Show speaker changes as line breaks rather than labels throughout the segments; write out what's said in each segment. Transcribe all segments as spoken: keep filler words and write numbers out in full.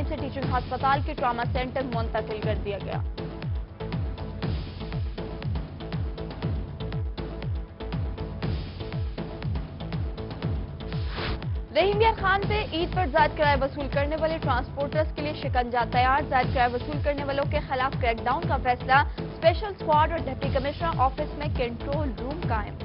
से टीचिंग अस्पताल के ट्रामा सेंटर मुंतकिल कर दिया गया। रहीम यार खान पे ईद पर जायद किराया वसूल करने वाले ट्रांसपोर्टर्स के लिए शिकंजा तैयार। जायद किराया वसूल करने वालों के खिलाफ क्रैकडाउन का फैसला। स्पेशल स्क्वाड और डिप्टी कमिश्नर ऑफिस में कंट्रोल रूम कायम।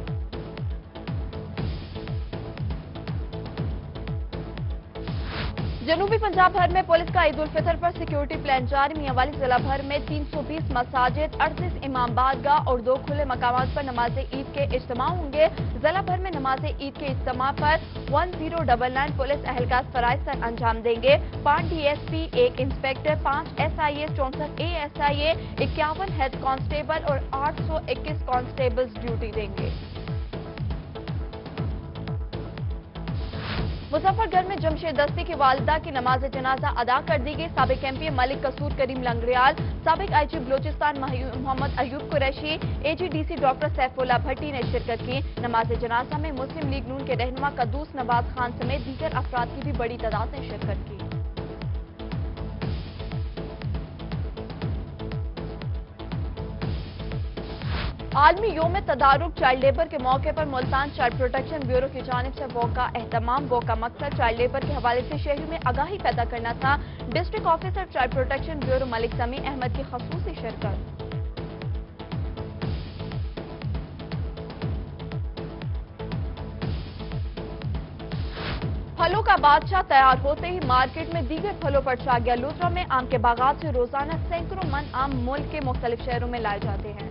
जनूबी पंजाब भर में पुलिस का ईद उल फितर पर सिक्योरिटी प्लान जारी। मियांवाली जिला भर में तीन सौ बीस मसाजिद, अड़तीस इमाम बारगाह और दो खुले मकामात पर नमाज ईद के इज्तिमा होंगे। जिला भर में नमाज ईद के इज्तिमा पर one zero double nine police एहलकार फराइज सर अंजाम देंगे। पांच डी एस पी, एक इंस्पेक्टर, पांच एस आई ए, चौसठ ए एस आई ए, इक्यावन हेड कांस्टेबल और आठ सौ इक्कीस कांस्टेबल्स ड्यूटी देंगे। मुजफ्फरगढ़ में जमशेद दस्ती की वालिदा की नमाज जनाजा अदा कर दी गई। साबिक एम पी मलिक कसूर करीम लंगरियाल, साबिक I G Balochistan Mohammad Ayub Qureshi, A G D C doctor Saifullah Bhatti ने शिरकत की। नमाज जनाजा में मुस्लिम लीग नून के रहनुमा कद्दूस नवाज खान समेत दीगर अफराद की भी बड़ी तादाद ने शिरकत की। आलमी योम तदारुक चाइल्ड लेबर के मौके पर मुल्तान चाइल्ड प्रोटेक्शन ब्यूरो की जानिब से वॉक का एहतमाम। वॉक का मकसद चाइल्ड लेबर के हवाले से शहरी में आगाही पैदा करना था। District officer child protection bureau Malik Sami Ahmed की खसूसी शिरकत। फलों का बादशाह तैयार होते ही मार्केट में दीगर फलों पर छा गया। लुधियाना में आम के बागात से रोजाना सैकड़ों मन आम मुल्क के मुख्तलिफ शहरों में लाए जाते हैं।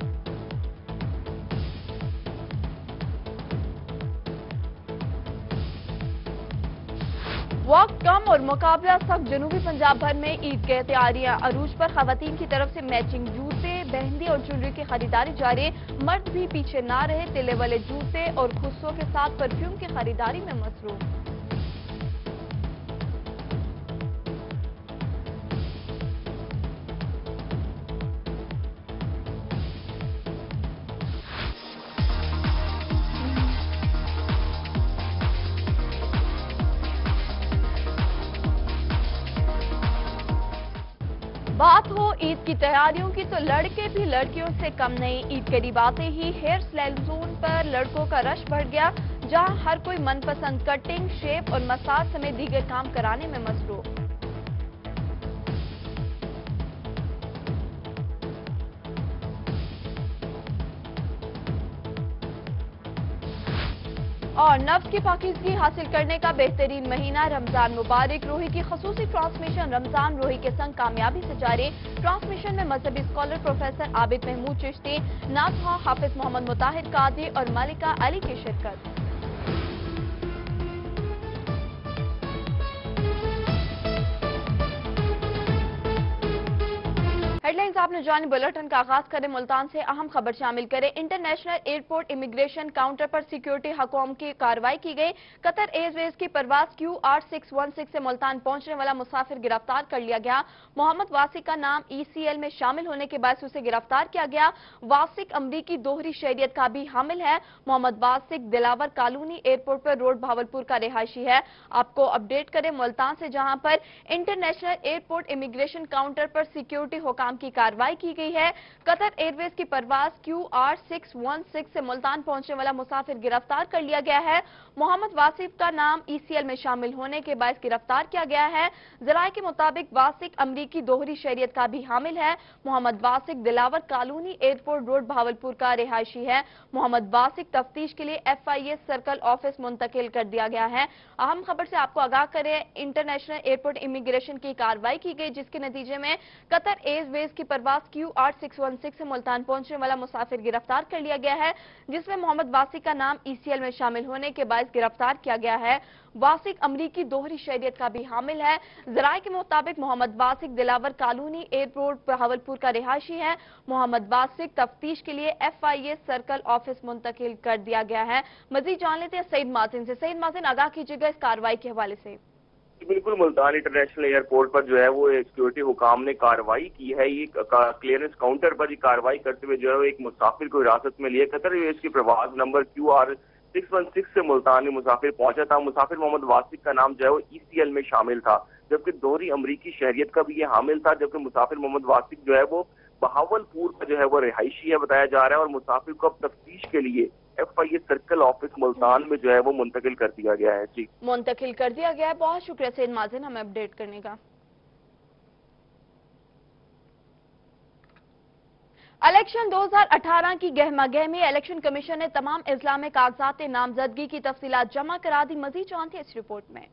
वक्त कम और मुकाबला सख्त। जनूबी पंजाब भर में ईद की तैयारियां अरूज पर। खवातीन की तरफ से मैचिंग जूते, मेहंदी और ज्वेलरी की खरीदारी जारी। मर्द भी पीछे ना रहे, तिले वाले जूते और खुशबू के साथ परफ्यूम की खरीदारी में मसरूफ। बात हो ईद की तैयारियों की तो लड़के भी लड़कियों से कम नहीं। ईद करीब आते ही हेयर सैलून पर लड़कों का रश बढ़ गया, जहां हर कोई मनपसंद कटिंग, शेप और मसाज समेत दीगर काम कराने में मसरूफ। और नफ्स की पाकीज़गी हासिल करने का बेहतरीन महीना रमजान मुबारक। रोही की खसूसी ट्रांसमिशन रमजान रोही के संग कामयाबी से जारी। ट्रांसमिशन में मजहबी स्कॉलर प्रोफेसर आबिद महमूद चिश्ती, नाथहा हाफिज मोहम्मद मुताहिर कादी और मलिका अली की शिरकत। हेडलाइंस आपने जानी। बुलेटिन का आगाज करें मुल्तान से। अहम खबर शामिल करें। इंटरनेशनल एयरपोर्ट इमिग्रेशन काउंटर पर सिक्योरिटी हुकूम की कार्रवाई की गई। कतर एयरवेज की परवाज क्यू आठ सिक्स वन सिक्स से मुल्तान पहुंचने वाला मुसाफिर गिरफ्तार कर लिया गया। मोहम्मद वासिक का नाम ई सी एल में शामिल होने के बाद उसे गिरफ्तार किया गया। वासिक अमरीकी दोहरी शहरियत का भी हामिल है। मोहम्मद वासिक दिलावर कॉलोनी एयरपोर्ट पर रोड भावलपुर का रिहायशी है। आपको अपडेट करें मुल्तान से, जहां पर इंटरनेशनल एयरपोर्ट इमिग्रेशन काउंटर पर सिक्योरिटी हुकाम की कार्रवाई की गई है। कतर एयरवेज की परवाज क्यू आठ सिक्स वन सिक्स से मुल्तान पहुंचने वाला मुसाफिर गिरफ्तार कर लिया गया है। मोहम्मद वासिफ का नाम ई सी एल में शामिल होने के बाद गिरफ्तार किया गया है। जराये के मुताबिक वासिक अमरीकी दोहरी शहरियत का भी हामिल है। Mohammad Wasiq Dilawar colony airport road Bahawalpur का रिहायशी है। मोहम्मद वासिक तफ्तीश के लिए F I A circle office मुंतकिल कर दिया गया है। अहम खबर से आपको आगाह करें, इंटरनेशनल एयरपोर्ट इमिग्रेशन की कार्रवाई की गई, जिसके नतीजे में कतर एयरवेज की परवाज क्यू आठ सिक्स वन सिक्स से मुल्तान पहुंचने वाला मुसाफिर गिरफ्तार कर लिया गया है, जिसमें मोहम्मद वासिक का नाम ई सी एल में शामिल होने के बाद गिरफ्तार किया गया है। वासिक अमरीकी दोहरी शहरियत का भी हामिल है। जराये के मुताबिक मोहम्मद वासिक दिलावर कॉलोनी एयरपोर्ट भावलपुर का रिहायशी है। मोहम्मद वासिक तफ्तीश के लिए F I A circle office मुंतकिल कर दिया गया है। मजीद जान लेते हैं सईद माजिन से। सईद माजिन, आगाह कीजिएगा इस कार्रवाई के हवाले से।
बिल्कुल, मुल्तान इंटरनेशनल एयरपोर्ट पर जो है वो सिक्योरिटी हुकाम ने कार्रवाई की है। ये क्लियरेंस काउंटर पर ये कार्रवाई करते हुए जो है एक मुसाफिर को हिरासत में लिया। कतर एयरवेज की प्रवास number Q R six one six से मुल्तान में मुसाफिर पहुंचा था। मुसाफिर मोहम्मद वासिक का नाम जो है वो ई सी एल में शामिल था। جبکہ دوہری امریکی شہریت کا بھی یہ حامل تھا، جبکہ مسافر محمد واسق جو ہے وہ بہاولپور کا جو ہے وہ رہائشی ہے بتایا جا رہا ہے، اور مسافر کو اب تفتیش کے لیے F I A circle office Multan میں جو ہے وہ منتقل کر دیا گیا ہے۔ جی
منتقل کر دیا گیا ہے۔ بہت شکریہ سید مازن ہمیں اپڈیٹ کرنے کا۔ الیکشن دو ہزار اٹھارہ کی گہما گہمی، الیکشن کمیشن نے تمام اضلاع میں کاغذات نامزدگی کی تفصیلات جمع کرا دی۔ مزید جانتے ہیں اس رپورٹ میں۔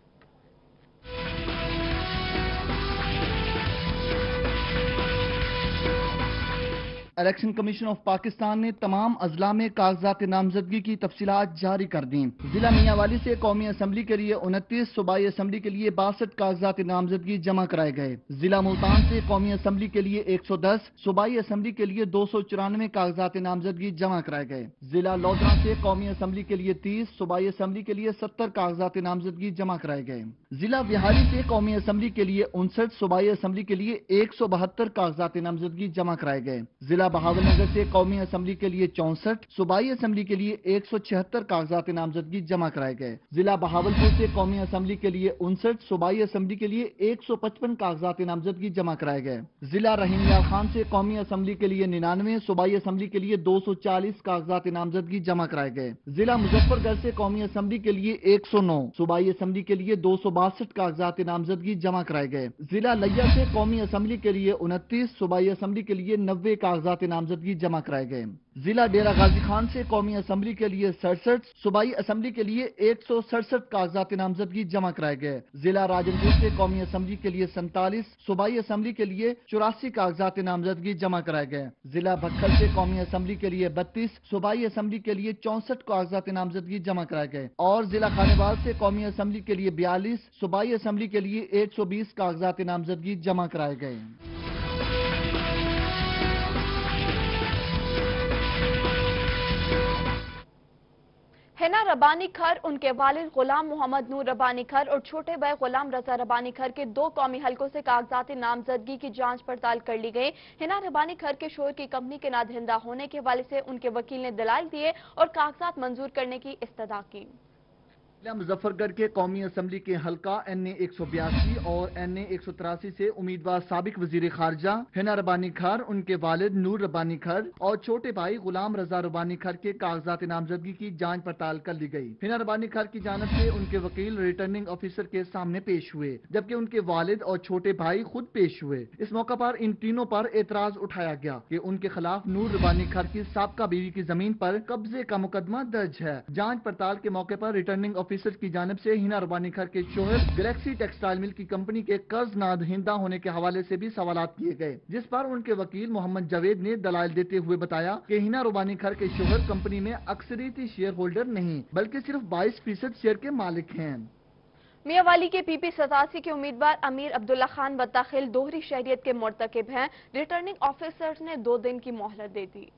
الیکشن کمیشن آف پاکستان نے تمام اضلاع میں کاغذات نامزدگی کی تفصیلات جاری کر دیں۔ ضلع میاں والی سے قومی اسمبلی کے لیے انتیس، صوبائی اسمبلی کے لیے باسٹھ کاغذات نامزدگی جمع کرائے گئے۔ ضلع ملتان سے قومی اسمبلی کے لیے ایک سو دس، صوبائی اسمبلی کے لیے دو سو چورانوے کاغذات نامزدگی جمع کرائے گئے۔ ضلع لودھراں سے قومی اسمبلی کے لیے تیس، صوبائی اسمبلی کے لیے ستر کاغذات نامزدگی جمع کرائے گئے۔ ضلع وہاڑی سے قومی اسمبلی کے لیے انسٹھ، صوبائی اسمبلی کے لیے ایک سو بہتر کاغذات نامزدگی جمع کرائے گئے۔ ضلع بہاول نگر سے قومی اسمبلی کے لیے چونسٹھ، صوبائی اسمبلی کے لیے ایک سو چھہتر کاغذات نامزدگی جمع کرائے گئے۔ ضلع بہاولپور سے قومی اسمبلی کے لیے انسٹھ، صوبائی اسمبلی کے لیے ایک سو پچپن کاغذات نامزدگی جمع کرائے گئے۔ ضلع رحیم یار خان سے قومی اسمبلی کے لیے ننانوے، صوبائی اسمبلی کے لیے دو سو چالیس کاغذات نامزدگی جمع کرائے گئے۔ ضلع مظفر گڑھ سے قومی اسمبلی کے لیے ایک سو نو، صوبائی اسمبلی کے لیے دو سو باسٹھ کاغذات نامزدگی جمع کرائے گئے۔ ضلع لیا سے قومی اسمبلی کے لیے انتیس، صوبائی اسمبلی کے لیے نوے کاغذات نامزدگی جمع کرائے گئے۔ ضلع ڈیرہ غازی خان سے قومی اسمبلی کے لیے سڑسٹھ، صوبائی اسمبلی کے لیے ایک سو سڑسٹھ کاغذات نامزدگی جمع کرائے گئے۔ ضلع راجن پور سے قومی اسمبلی کے لیے سینتالیس، صوبائی اسمبلی کے لیے چوراسی کاغذات نامزدگی جمع کرائے گئے۔ ضلع بکھل سے قومی اسمبلی کے لیے بتیس، صوبائی اسمبلی کے لیے چونسٹھ کاغذات نامزدگی جمع کرائے گئے، اور ضلع خانیوال سے قومی اسمبلی کے لیے بیالیس، صوبائی اسمبلی کے لیے ایک سو بیس کاغذات نامزدگی جمع کرائے گئے۔
حنا ربانی کھر، ان کے والد غلام محمد نور ربانی کھر اور چھوٹے بھائی غلام رضا ربانی کھر کے دو قومی حلقوں سے کاغذات نامزدگی کی جانچ پڑتال کر لی گئی۔ حنا ربانی کھر کے شوہر کی کمپنی کے نادہندہ ہونے کے حوالے سے ان کے وکیل نے دلائل دیے اور کاغذات منظور کرنے کی استدعا کی۔
ضلع مظفر گڑھ کے قومی اسمبلی کے حلقہ این اے ایک سو بیاسی اور این اے ایک سو تراسی سے امیدوار سابق وزیر خارجہ حنا ربانی کھر، ان کے والد نور ربانی کھر اور چھوٹے بھائی غلام رضا ربانی کھر کے کاغذات نامزدگی کی جانچ پڑتال کر لی گئی۔ حنا ربانی کھر کی جانب سے ان کے وکیل ریٹرننگ آفیسر کے سامنے پیش ہوئے، جبکہ ان کے والد اور چھوٹے بھائی خود پیش ہوئے۔ اس موقع پر ان تینوں پر اعتراض اٹھایا گیا کہ ان کے خلاف نور ربانی کھر کی سابقہ بیوی کی زمین پر قبضے کا مقدمہ درج ہے۔ جانچ پڑتال کے موقع پر ریٹرننگ آفیسر کی جانب سے حنا ربانی کھر کے شوہر گلیکسی ٹیکسٹائل مل کی کمپنی کے قرض نادہندہ ہونے کے حوالے سے بھی سوالات کیے گئے، جس پر ان کے وکیل محمد جاوید نے دلائل دیتے ہوئے بتایا کہ حنا ربانی کھر کے شوہر کمپنی میں اکثریتی شیئر ہولڈر نہیں بلکہ صرف بائیس فیصد شیئر کے مالک ہیں۔
میاں والی کے پی پی ستاسی کے امیدوار امیر عبداللہ خان وطاخل دوہری شہریت کے مرتکب ہیں۔ ریٹرننگ آفیسر نے دو دن کی مہلت دے دی۔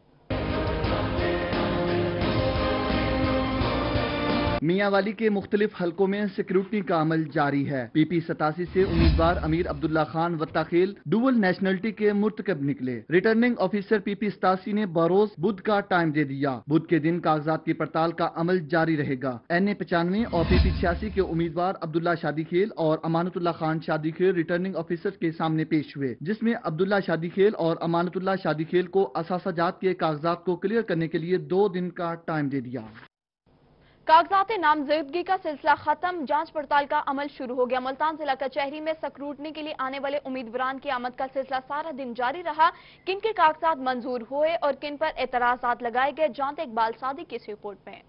میاں والی کے مختلف حلقوں میں سیکیورٹی کا عمل جاری ہے۔ پی پی ستاسی سے امیدوار امیر عبداللہ خان وطاخیل ڈوول نیشنلٹی کے مرتکب نکلے۔ ریٹرننگ آفیسر پی پی ستاسی نے بروز بدھ کا ٹائم دے دیا۔ بدھ کے دن کاغذات کی پڑتال کا عمل جاری رہے گا۔ این اے پچانوے اور پی پی چھیاسی کے امیدوار عبداللہ شادی کھیل اور امانت اللہ خان شادی کھیل ریٹرننگ آفیسر کے سامنے پیش ہوئے، جس میں عبداللہ شادی کھیل اور امانت اللہ شادی کھیل کو اثاثہ جات کے کاغذات کو کلیئر کرنے کے لیے دو دن کا ٹائم دے دیا۔
کاغذات نامزدگی کا سلسلہ ختم، جانچ پڑتال کا عمل شروع ہو گیا۔ ملتان ضلع کچہری میں سکروٹنی کے لیے آنے والے امیدواران کی آمد کا سلسلہ سارا دن جاری رہا۔ کن کے کاغذات منظور ہوئے اور کن پر اعتراضات لگائے گئے، جانتے اقبال صادق کی اس رپورٹ میں۔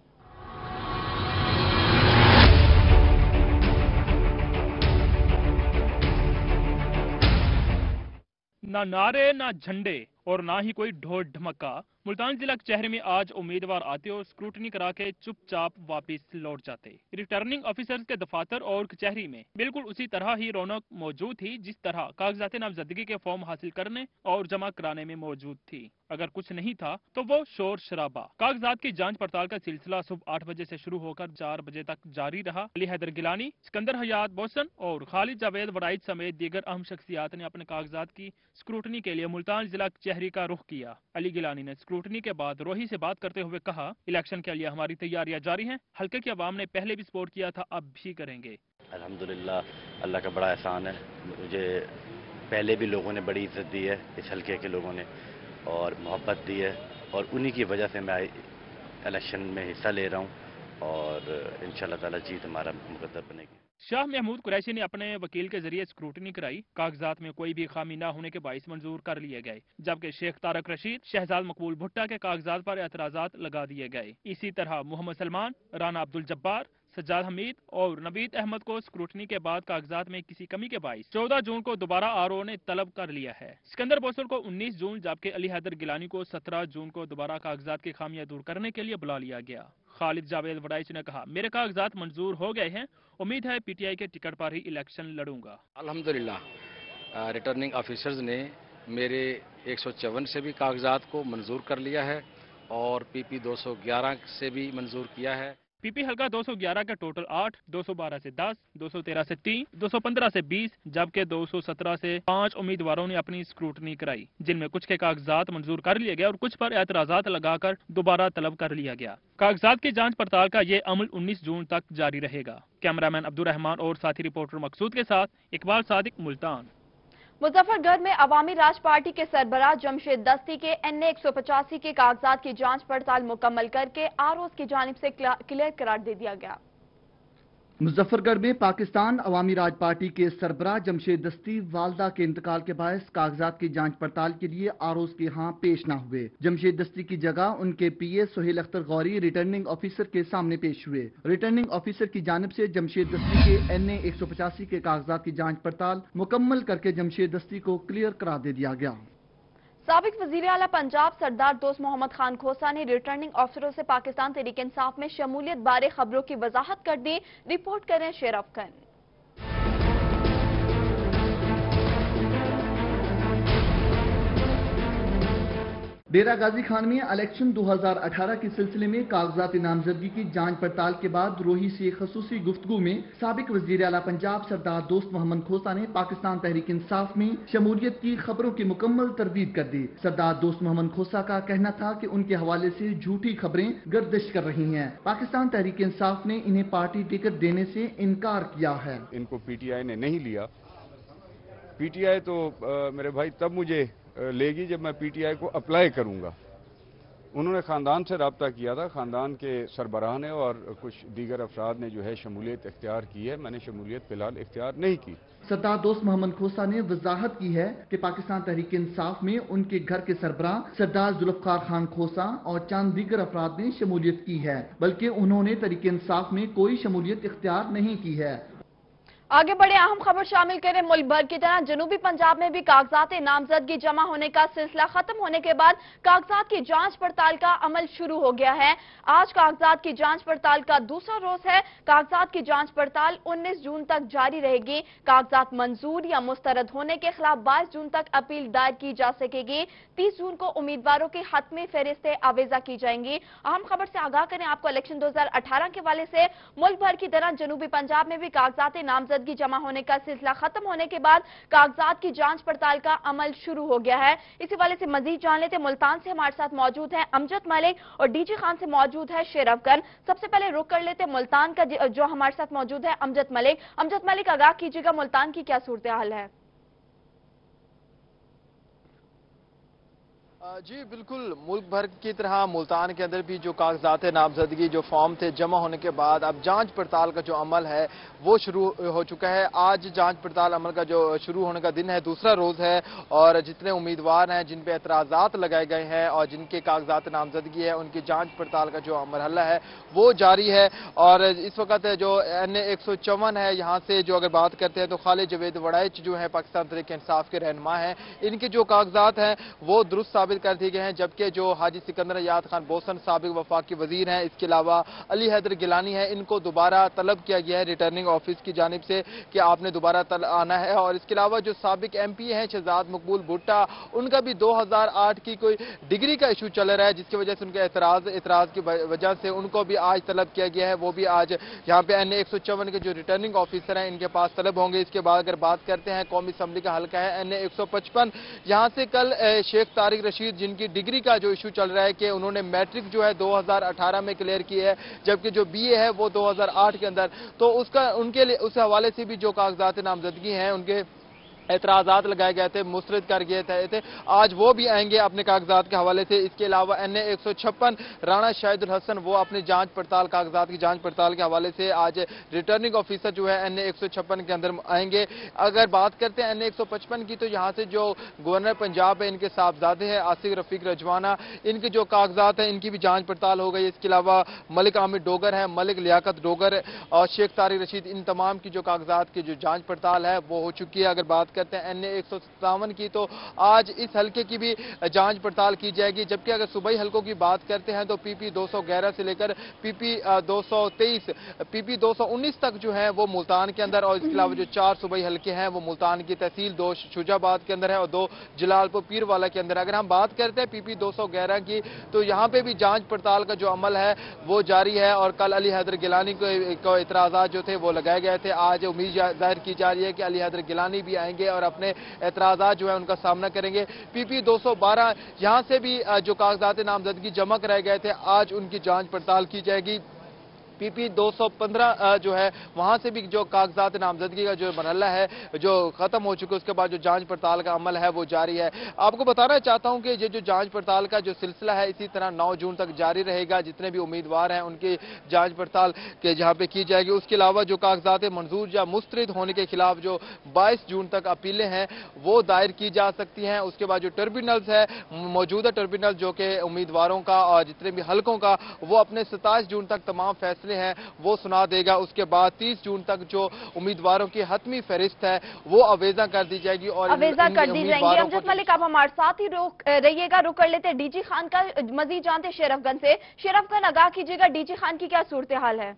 نہ نعرے، نہ جھنڈے اور نہ ہی کوئی ڈھول ڈھمکا۔ ملتان ضلع کچہری میں آج امیدوار آتے اور اسکروٹنی کرا کے چپ چاپ واپس لوٹ جاتے۔ ریٹرننگ آفیسر کے دفاتر اور کچہری میں بالکل اسی طرح ہی رونق موجود تھی جس طرح کاغذات نامزدگی کے فارم حاصل کرنے اور جمع کرانے میں موجود تھی۔ اگر کچھ نہیں تھا تو وہ شور شرابہ۔ کاغذات کی جانچ پڑتال کا سلسلہ صبح آٹھ بجے سے شروع ہو کر چار بجے تک جاری رہا۔ علی حیدر گیلانی، سکندر حیات بوسن اور خالد جاوید وڑائد سمیت دیگر اہم شخصیات نے اپنے کاغذات کی اسکروٹنی کے لیے ملتان ضلع کچہری کا رخ کیا۔ علی گیلانی نے اسکروٹنی کے بعد روہی سے بات کرتے ہوئے کہا، الیکشن کے لیے ہماری تیاریاں جاری ہیں، حلقے کی عوام نے پہلے بھی سپورٹ کیا تھا، اب بھی کریں گے۔
الحمدللہ اللہ کا بڑا احسان ہے. مجھے پہلے بھی لوگوں نے بڑی عزت دی ہے اس حلقے کے لوگوں نے اور محبت دی ہے اور انہی کی وجہ سے میں الیکشن میں حصہ لے رہا ہوں اور انشاءاللہ تعالی جیت ہمارا مقدر بنے گی.
شاہ محمود قریشی نے اپنے وکیل کے ذریعے اسکروٹنی کرائی. کاغذات میں کوئی بھی خامی نہ ہونے کے باعث منظور کر لیے گئے, جبکہ شیخ طارق رشید, شہزاد مقبول بھٹا کے کاغذات پر اعتراضات لگا دیے گئے. اسی طرح محمد سلمان, رانا عبدالجبار, سجاد حمید اور نوید احمد کو اسکروٹنی کے بعد کاغذات میں کسی کمی کے باعث چودہ جون کو دوبارہ آر او نے طلب کر لیا ہے. سکندر بوسل کو انیس جون جبکہ علی حیدر گیلانی کو سترہ جون کو دوبارہ کاغذات کی خامیاں دور کرنے کے لیے بلا لیا گیا. خالد جاوید وڈائچ نے کہا, میرے کاغذات منظور ہو گئے ہیں, امید ہے پی ٹی آئی کے ٹکٹ پر ہی الیکشن لڑوں گا.
الحمدللہ ریٹرننگ آفیسرز نے میرے ایک سو چون سے بھی کاغذات کو منظور کر لیا ہے اور پی پی دو سو گیارہ سے بھی منظور کیا ہے.
پی پی حلقہ دو سو گیارہ کا ٹوٹل آٹھ, دو سو بارہ سے دس, دو سو تیرہ سے تین, دو سو پندرہ سے بیس جبکہ دو سو سترہ سے پانچ امیدواروں نے اپنی اسکروٹنی کرائی, جن میں کچھ کے کاغذات منظور کر لیے گئے اور کچھ پر اعتراضات لگا کر دوبارہ طلب کر لیا گیا. کاغذات کی جانچ پڑتال کا یہ عمل انیس جون تک جاری رہے گا. کیمرامین عبدالرحمان اور ساتھی رپورٹر مقصود کے ساتھ اقبال صادق, ملتان.
مظفر گڑھ میں عوامی راج پارٹی کے سربراہ جمشید دستی کے این اے ایک سو پچاسی کے کاغذات کی جانچ پڑتال مکمل کر کے آر اوز کی جانب سے کلیئر قرار دے دیا گیا.
مظفر گڑھ میں پاکستان عوامی راج پارٹی کے سربراہ جمشید دستی والدہ کے انتقال کے باعث کاغذات کی جانچ پڑتال کے لیے آروز کے ہاں پیش نہ ہوئے. جمشید دستی کی جگہ ان کے P A Sohail Akhtar Ghauri returning officer کے سامنے پیش ہوئے. ریٹرننگ آفیسر کی جانب سے جمشید دستی کے این اے ایک سو پچاسی کے کاغذات کی جانچ پڑتال مکمل کر کے جمشید دستی کو کلیئر قرار دے دیا گیا.
سابق وزیر اعلیٰ پنجاب سردار دوست محمد خان کھوسا نے ریٹرننگ افسروں سے پاکستان تحریک انصاف میں شمولیت بارے خبروں کی وضاحت کر دی. رپورٹ کریں شیر افکن.
ڈیرہ غازی خان میں الیکشن دو ہزار اٹھارہ کے سلسلے میں کاغذات نامزدگی کی جانچ پڑتال کے بعد روہی سے خصوصی گفتگو میں سابق وزیر اعلیٰ پنجاب سردار دوست محمد کھوسا نے پاکستان تحریک انصاف میں شمولیت کی خبروں کی مکمل تردید کر دی. سردار دوست محمد کھوسا کا کہنا تھا کہ ان کے حوالے سے جھوٹی خبریں گردش کر رہی ہیں. پاکستان تحریک انصاف نے انہیں پارٹی ٹکٹ دینے سے انکار کیا ہے.
ان کو پی ٹی آئی نے نہیں لیا. پی ٹی آئی تو میرے بھائی تب مجھے لے گی جب میں پی ٹی آئی کو اپلائی کروں گا. انہوں نے خاندان سے رابطہ کیا تھا, خاندان کے سربراہ نے اور کچھ دیگر افراد نے جو ہے شمولیت اختیار کی ہے. میں نے شمولیت فی الحال اختیار نہیں کی.
سردار دوست محمد کھوسا نے وضاحت کی ہے کہ پاکستان تحریک انصاف میں ان کے گھر کے سربراہ سردار ذوالفقار خان کھوسا اور چند دیگر افراد نے شمولیت کی ہے, بلکہ انہوں نے تحریک انصاف میں کوئی شمولیت اختیار نہیں کی ہے.
آگے بڑے اہم خبر شامل کریں. ملک بھر کی طرح جنوبی پنجاب میں بھی کاغذات نامزدگی جمع ہونے کا سلسلہ ختم ہونے کے بعد کاغذات کی جانچ پڑتال کا عمل شروع ہو گیا ہے. آج کاغذات کی جانچ پڑتال کا دوسرا روز ہے. کاغذات کی جانچ پڑتال انیس جون تک جاری رہے گی. کاغذات منظور یا مسترد ہونے کے خلاف بائیس جون تک اپیل دائر کی جا سکے گی. تیس جون کو امیدواروں کی حتمی فہرستیں آویزہ کی جائیں گی. اہم خبر سے آگاہ کریں آپ کو الیکشن دو ہزار اٹھارہ کے حوالے سے. ملک بھر کی طرح جنوبی پنجاب میں بھی کاغذات نامزدگی جمع ہونے کا سلسلہ ختم ہونے کے بعد کاغذات کی جانچ پڑتال کا عمل شروع ہو گیا ہے. اسی والے سے مزید جان لیتے. ملتان سے ہمارے ساتھ موجود ہیں امجد ملک اور ڈی جی خان سے موجود ہے شیر افکن. سب سے پہلے رک کر لیتے ملتان کا جو ہمارے ساتھ موجود ہے امجد ملک. امجد ملک آگاہ کیجیے گا ملتان کی کیا صورتحال ہے؟
جی بالکل, ملک بھر کی طرح ملتان کے اندر بھی جو کاغذات نامزدگی جو فارم تھے جمع ہونے کے بعد اب جانچ پڑتال کا جو عمل ہے وہ شروع ہو چکا ہے. آج جانچ پڑتال عمل کا جو شروع ہونے کا دن ہے, دوسرا روز ہے, اور جتنے امیدوار ہیں جن پہ اعتراضات لگائے گئے ہیں اور جن کے کاغذات نامزدگی ہے ان کی جانچ پڑتال کا جو مرحلہ ہے وہ جاری ہے. اور اس وقت جو این اے ایک سو چون ہے یہاں سے جو اگر بات کرتے ہیں تو خالد جاوید وڈائچ جو ہے پاکستان تحریک انصاف کے رہنما ہیں, ان کے جو کاغذات ہیں وہ درست ثابت کر دیے گئے ہیں, جبکہ جو حاجی سکندر یاد خان بوسن سابق وفاقی وزیر ہیں, اس کے علاوہ علی حیدر گیلانی ہے, ان کو دوبارہ طلب کیا گیا ہے ریٹرننگ آفس کی جانب سے کہ آپ نے دوبارہ آنا ہے. اور اس کے علاوہ جو سابق ایم پی ہیں شہزاد مقبول بھٹا, ان کا بھی دو ہزار آٹھ کی کوئی ڈگری کا ایشو چل رہا ہے جس کی وجہ سے ان کے اعتراض اعتراض کی وجہ سے ان کو بھی آج طلب کیا گیا ہے. وہ بھی آج یہاں پہ این اے ایک سو چون کے جو ریٹرننگ آفیسر ہیں ان کے پاس طلب ہوں گے. اس کے بعد اگر بات کرتے ہیں قومی اسمبلی کا حلقہ ہے این اے ایک سو پچپن, یہاں سے کل شیخ طارق رشید रशीद, जिनकी डिग्री का जो इशू चल रहा है कि उन्होंने मैट्रिक जो है दो हज़ार अठारह में क्लियर की है, जबकि जो बीए है वो दो हज़ार आठ के अंदर, तो उसका उनके लिए उस हवाले से भी जो कागजात नामजदगी हैं उनके एतराज़ात लगाए गए थे, मुस्तरद कर गए थे, थे आज वो भी आएंगे अपने कागजात के हवाले से। इसके अलावा एन ए एक सौ छप्पन राणा शाहिदुल हसन वो अपनी जांच पड़ताल कागजात की जांच पड़ताल के हवाले से आज रिटर्निंग ऑफिसर जो है एन ए एक सौ छप्पन के अंदर आएंगे। अगर बात करते हैं एन ए एक सौ पचपन की, तो यहाँ से जो गवर्नर पंजाब है इनके साहबजादे हैं आसिफ रफीक रजवाना, इनके जो कागजात हैं इनकी भी जाँच पड़ताल हो गई। इसके अलावा मलिक आमिर डोगर है, मलिक लियाकत डोगर और शेख तारिक रशीद, इन तमाम की जो कागजात की जो जाँच पड़ताल है वो हो चुकी है। अगर बात करते हैं एन ए एक सौ सत्तावन की, तो आज इस हल्के की भी जांच पड़ताल की जाएगी। जबकि अगर सूबाई हल्कों की बात करते हैं तो पीपी दो सौ ग्यारह से लेकर पीपी दो सौ तेईस, पीपी दो सौ उन्नीस तक जो है वो मुल्तान के अंदर, और इसके अलावा जो चार सूबाई हल्के हैं वो मुल्तान की तहसील दो शुजाबाद के अंदर है और दो जलालपुर पीरवाला के अंदर। अगर हम बात करते हैं पीपी दो सौ ग्यारह की, तो यहाँ पे भी जांच पड़ताल का जो अमल है वो जारी है और कल अली हैदर गिलानी को एतराज़ात जो थे वो लगाए गए थे। आज उम्मीद जाहिर की जा रही है कि अली हैदर गिलानी भी आएंगे और अपने एतराज़ात जो है उनका सामना करेंगे। पीपी दो सौ बारह यहां से भी जो कागजात नामजदगी जमा कराए गए थे आज उनकी जांच पड़ताल की जाएगी। पीपी दो सौ पंद्रह जो है वहां से भी जो कागजात नामजदगी का जो मरहला है जो खत्म हो चुका है, उसके बाद जो जांच पड़ताल का अमल है वो जारी है। आपको बताना चाहता हूं कि ये जो जांच पड़ताल का जो सिलसिला है इसी तरह नौ जून तक जारी रहेगा। जितने भी उम्मीदवार हैं उनकी जांच पड़ताल के जहां पे की जाएगी। उसके अलावा जो कागजात मंजूर या मुस्तरद होने के खिलाफ जो बाईस जून तक अपीलें हैं वो दायर की जा सकती हैं। उसके बाद जो ट्रिब्यूनल्स है, मौजूदा ट्रिब्यूनल जो कि उम्मीदवारों का और जितने भी हल्कों का, वो अपने सत्ताईस जून तक तमाम फैसले हैं वो सुना देगा। उसके बाद तीस जून तक जो उम्मीदवारों की हतमी फहरिस्त है वो अवेजा कर दी जाएगी और
अवेजा कर दी जाएंगी। अमजद मलिक, आप हमारे साथ ही रोक रहिएगा, रुक कर लेते डीजी खान का मजीद जानते शेरफगंज से। शेरफगंज आगाह कीजिएगा, डीजी खान की क्या सूरत हाल है?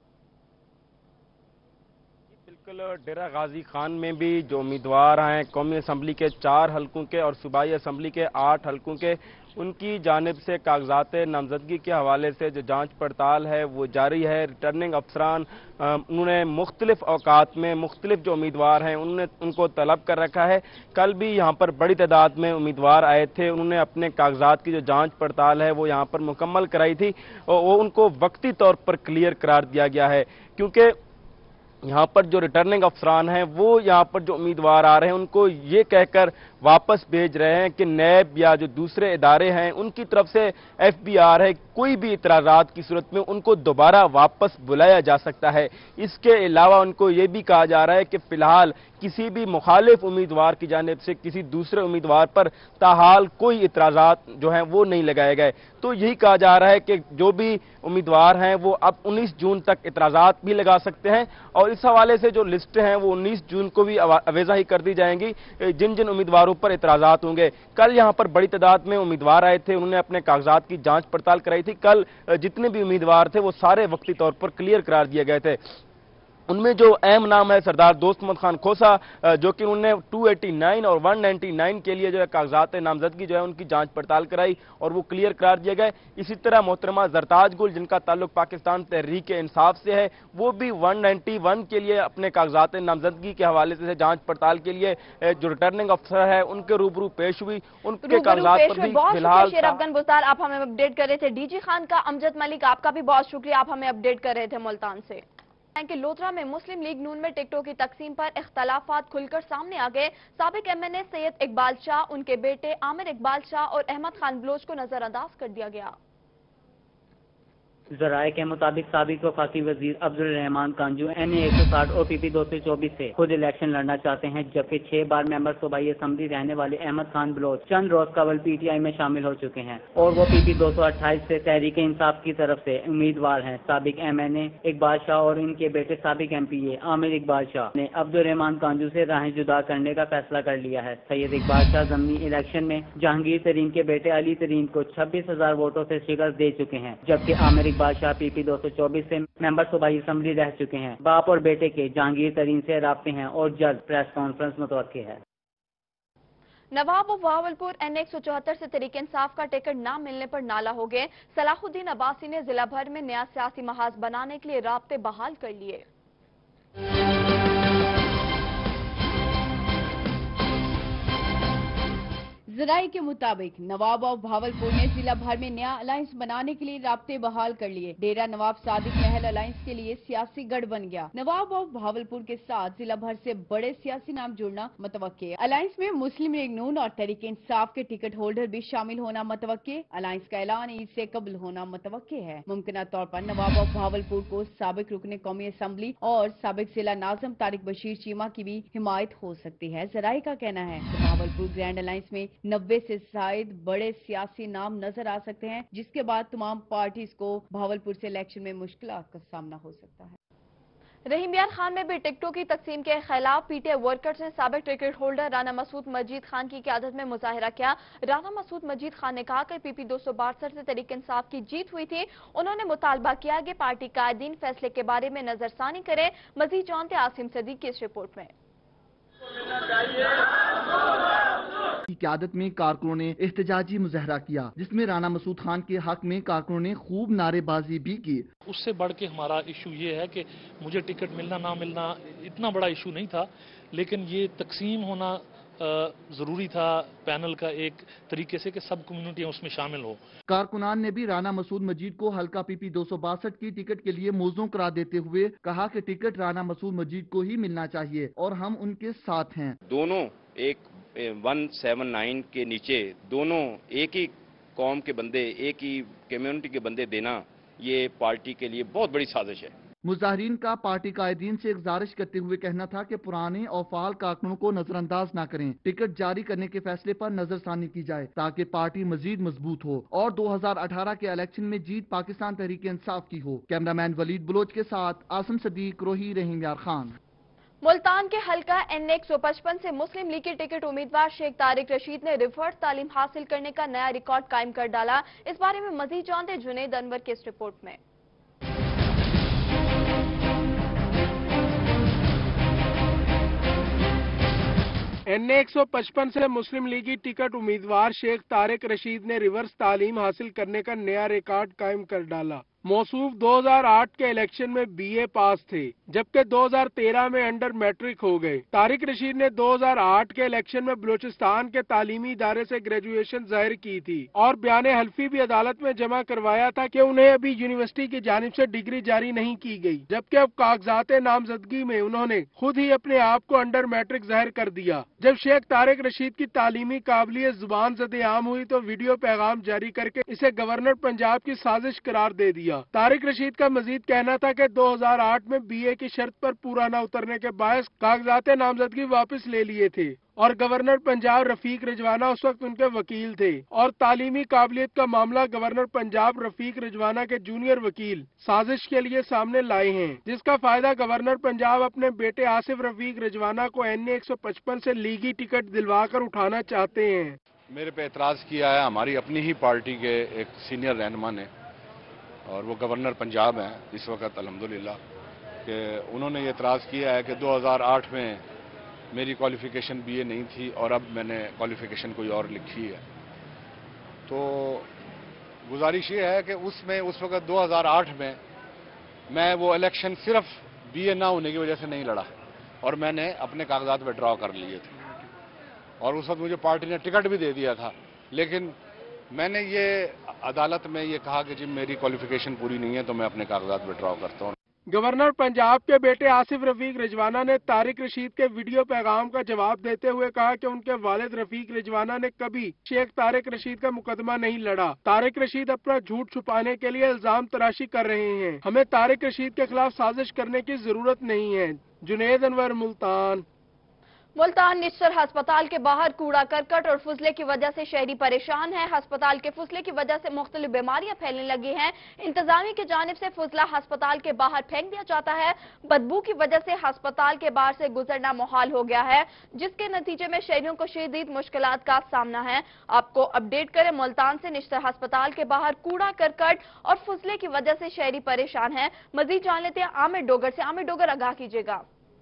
बिल्कुल, डेरा गाजी खान में भी जो उम्मीदवार हैं कौमी असम्बली के चार हलकों के और सूबाई असम्बली के आठ हलकों के, उनकी जानिब से कागजात नामजदगी के हवाले से जो जांच पड़ताल है वो जारी है। रिटर्निंग अफसरान उन्होंने मुख्तलिफ औकात में मुख्तलिफ जो उम्मीदवार हैं उन्होंने उनको तलब कर रखा है। कल भी यहाँ पर बड़ी तादाद में उम्मीदवार आए थे, उन्होंने अपने कागजात की जो जांच पड़ताल है वो यहाँ पर मुकम्मल कराई थी और वो उनको वक्ती तौर पर क्लियर करार दिया गया है। क्योंकि यहाँ पर जो रिटर्निंग अफसरान हैं वो यहाँ पर जो उम्मीदवार आ रहे हैं उनको ये कहकर वापस भेज रहे हैं कि नैब या जो दूसरे इदारे हैं उनकी तरफ से एफ बी आर है, कोई भी इतराज़ात की सूरत में उनको दोबारा वापस बुलाया जा सकता है। इसके अलावा उनको ये भी कहा जा रहा है कि फिलहाल किसी भी मुखालिफ उम्मीदवार की जानिब से किसी दूसरे उम्मीदवार पर ताहाल कोई इतराज़ात जो हैं वो नहीं लगाए गए। तो यही कहा जा रहा है कि जो भी उम्मीदवार हैं वो अब उन्नीस जून तक इतराज़ात भी लगा सकते हैं और इस हवाले से जो लिस्ट हैं वो उन्नीस जून को भी अवेजा ही कर दी जाएंगी जिन जिन उम्मीदवारों पर इतराज़ात होंगे। कल यहाँ पर बड़ी तादाद में उम्मीदवार आए थे, उन्होंने अपने कागजात की जांच पड़ताल कराई थी। कल जितने भी उम्मीदवार थे वो सारे वक्ती तौर पर क्लियर करार दिए गए थे। उनमें जो अहम नाम है सरदार दोस्त मोहम्मद खान खोसा, जो कि उन्होंने दो सौ नवासी और एक सौ निन्यानवे के लिए जो है कागजात नामजदगी जो है उनकी जांच पड़ताल कराई और वो क्लियर करार दिए गए। इसी तरह मोहतरमा जरताज गुल जिनका ताल्लुक पाकिस्तान तहरीक इंसाफ से है, वो भी एक सौ इक्यानवे के लिए अपने कागजात नामजदगी के हवाले से जांच पड़ताल के लिए जो रिटर्निंग अफसर है उनके रूबरू पेश हुई। उनके कागजात पर भी फिलहाल
शेरफगंज आप हमें अपडेट कर रहे थे। डीजी खान का अमजद मलिक आपका भी बहुत शुक्रिया, आप हमें अपडेट कर रहे थे मुल्तान से। कि लोधरा में मुस्लिम लीग नून में टिकटों की तकसीम पर इख्तलाफात खुलकर सामने आ गए। साबिक M N A Syed Iqbal Shah, उनके बेटे आमिर इकबाल शाह और अहमद खान बलोच को नजरअंदाज कर दिया गया।
जराये के मुताबिक साबिक वफाकी वजीर अब्दुल रहमान कांजू एन ए एक सौ साठ और पी पी दो सौ चौबीस से खुद इलेक्शन लड़ना चाहते हैं, जबकि छह बार मेंबर सूबाई असम्बली रहने वाले अहमद खान बलोच चंद रोज कबल पी टी आई में शामिल हो चुके हैं और वो पी पी दो सौ अट्ठाईस से तहरीक इंसाफ की तरफ से उम्मीदवार हैं। साबिक M N A Iqbal Shah और इनके बेटे साबिक M P A Amir Iqbal Shah ने अब्दुल रहमान कांजू से राहें जुदा करने का फैसला कर लिया है। सैयद इकबाल शाह ज़मीनी इलेक्शन में जहांगीर तरीन के बेटे अली तरीन को छब्बीस हजार वोटों से शिकस्त दे चुके हैं, जबकि आमिर इकबाल शाह पी पी दो सौ चौबीस से मेंबर सूबाई असम्बली रह चुके हैं। बाप और बेटे के जहांगीर तरीन से राब्ते हैं और जल्द प्रेस कॉन्फ्रेंस मुतवक्किल है।
नवाब और बहावलपुर एन एक सौ चौहत्तर से तहरीक इंसाफ का टिकट न मिलने पर नाला हो गए। सलाहुद्दीन अब्बासी ने जिला भर में नया सियासी महाज बनाने के लिए राब्ते बहाल कर लिए।
जराये के मुताबिक नवाब ऑफ भावलपुर ने जिला भर में नया अलायंस बनाने के लिए राब्ते बहाल कर लिए। डेरा नवाब सादिक महल अलायंस के लिए सियासी गढ़ बन गया। नवाब ऑफ भावलपुर के साथ जिला भर से बड़े सियासी नाम जुड़ना मतवक्के। अलायंस में मुस्लिम लीग नून और तहरीक इंसाफ के टिकट होल्डर भी शामिल होना मतवक्के। अलायंस का ऐलान ईद से कबल होना मतवक्के है। मुमकिन तौर पर नवाब ऑफ भावलपुर को साबिक रुकने कौमी असम्बली और साबिक जिला नाज़िम तारिक बशीर चीमा की भी हिमायत हो सकती है। जराये का कहना है कि भावलपुर ग्रैंड अलायंस में नब्बे से शायद बड़े सियासी नाम नजर आ सकते हैं, जिसके बाद तमाम पार्टीज को भावलपुर से इलेक्शन में मुश्किलात का सामना हो सकता है।
रहीम यार खान में भी टिकटों की तकसीम के खिलाफ पीटीआई वर्कर्स ने साबिक टिकट होल्डर राना मसूद मजीद खान की क़यादत में मुजाहिरा किया। राना मसूद मजीद खान ने कहा कि पीपी दो सौ बासठ से तहरीक इंसाफ की जीत हुई थी। उन्होंने मुतालबा किया कि पार्टी कायदीन फैसले के बारे में नजरसानी करे। मजीद जानते आसिम सदीक की इस रिपोर्ट में।
की क़यादत में कारकुनों ने एहतजाजी मुजाहरा किया, जिसमें राना मसूद खान के हक में कारकुनों ने खूब नारेबाजी भी की।
उससे बढ़ के हमारा इशू ये है कि मुझे टिकट मिलना ना मिलना इतना बड़ा इशू नहीं था, लेकिन ये तकसीम होना जरूरी था पैनल का एक तरीके से कि सब कम्युनिटियां उसमें शामिल हो।
कारकुनान ने भी राना मसूद मजीद को हल्का पीपी दो सौ बासठ की टिकट के लिए मौजूद करार देते हुए कहा कि टिकट राना मसूद मजीद को ही मिलना चाहिए और हम उनके साथ हैं।
दोनों एक एक सौ उन्यासी के नीचे दोनों एक ही कौम के बंदे, एक ही कम्युनिटी के बंदे देना, ये पार्टी के लिए बहुत बड़ी साजिश है।
मुजाहिरीन का पार्टी कायदीन से गुजारिश करते हुए कहना था कि पुराने और फाल कारकुनों को नजरअंदाज न करें। टिकट जारी करने के फैसले पर नजरसानी की जाए ताकि पार्टी मजीद मजबूत हो और दो हजार अठारह के इलेक्शन में जीत पाकिस्तान तहरीक इंसाफ की हो। कैमरामैन वलीद बलोच के साथ आसिम सदीक, रोही, रहीम यार खान।
मुल्तान के हल्का एन एक सौ पचपन से मुस्लिम लीग के टिकट उम्मीदवार शेख तारिक रशीद ने रिवर्स तालीम हासिल करने का नया रिकॉर्ड कायम कर डाला। इस बारे में मजीद जानते जुनेद अनवर की इस रिपोर्ट में।
एन एक सौ पचपन से मुस्लिम लीगी टिकट उम्मीदवार शेख तारिक रशीद ने रिवर्स तालीम हासिल करने का नया रिकॉर्ड कायम कर डाला। मौसूफ दो हजार आठ के इलेक्शन में बीए पास थे, जबकि दो हजार तेरह में अंडर मैट्रिक हो गए। तारिक रशीद ने दो हजार आठ के इलेक्शन में बलूचिस्तान के तालीमी इदारे से ग्रेजुएशन जाहिर की थी और बयान हल्फी भी अदालत में जमा करवाया था कि उन्हें अभी यूनिवर्सिटी की जानिब से डिग्री जारी नहीं की गई, जबकि अब कागजात नामजदगी में उन्होंने खुद ही अपने आप को अंडर मैट्रिक जाहिर कर दिया। जब शेख तारिक रशीद की तालीमी काबिलियत जुबान ज़द आम हुई तो वीडियो पैगाम जारी करके इसे गवर्नर पंजाब की साजिश करार दे दिया। तारिक रशीद का मजीद कहना था कि दो हजार आठ में बीए की शर्त पर पूरा न उतरने के बायस कागजात नामजदगी वापस ले लिए थे और गवर्नर पंजाब रफीक रिजवाना उस वक्त उनके वकील थे और तालीमी काबिलियत का मामला गवर्नर पंजाब रफीक रिजवाना के जूनियर वकील साजिश के लिए सामने लाए हैं, जिसका फायदा गवर्नर पंजाब अपने बेटे आसिफ रफीक रिजवाना को एन एक सौ पचपन से लीगी टिकट दिलवा कर उठाना चाहते हैं।
मेरे पे एतराज किया है हमारी अपनी ही पार्टी के एक सीनियर रहनुमा ने, और वो गवर्नर पंजाब हैं इस वक्त अल्हम्दुलिल्लाह, कि उन्होंने ये एतराज़ किया है कि दो हज़ार आठ में मेरी क्वालिफ़िकेशन बीए नहीं थी और अब मैंने क्वालिफ़िकेशन कोई और लिखी है। तो गुजारिश ये है कि उसमें उस वक्त दो हज़ार आठ में मैं वो इलेक्शन सिर्फ बीए ना होने की वजह से नहीं लड़ा और मैंने अपने कागजात विड्रॉ कर लिए थे और उस वक्त मुझे पार्टी ने टिकट भी दे दिया था, लेकिन मैंने ये अदालत में ये कहा कि जी मेरी क्वालिफिकेशन पूरी नहीं है तो मैं अपने कागजात विड्रॉ करता हूँ।
गवर्नर पंजाब के बेटे आसिफ रफीक रिजवाना ने तारिक रशीद के वीडियो पैगाम का जवाब देते हुए कहा कि उनके वालिद रफीक रिजवाना ने कभी शेख तारिक रशीद का मुकदमा नहीं लड़ा। तारिक रशीद अपना झूठ छुपाने के लिए इल्जाम तराशी कर रहे हैं। हमें तारिक रशीद के खिलाफ साजिश करने की जरूरत नहीं है। जुनेद अनवर, मुल्तान।
मुल्तान निश्चर अस्पताल के बाहर कूड़ा करकट और फुजले की वजह से शहरी परेशान है। अस्पताल के फुजले की वजह से मुख्तलिफ बीमारियां फैलने लगी हैं। इंतजामिया की जानिब से फुजला अस्पताल के बाहर फेंक दिया जाता है। बदबू की वजह से अस्पताल के बाहर से गुजरना मुहाल हो गया है, जिसके नतीजे में शहरियों को शदीद मुश्किलात का सामना है। आपको अपडेट करें, मुल्तान से निश्चर अस्पताल के बाहर कूड़ा करकट और फुजले की वजह से शहरी परेशान है। मजीद जान लेते हैं आमिर डोगर से। आमिर डोगर, आगाह कीजिएगा।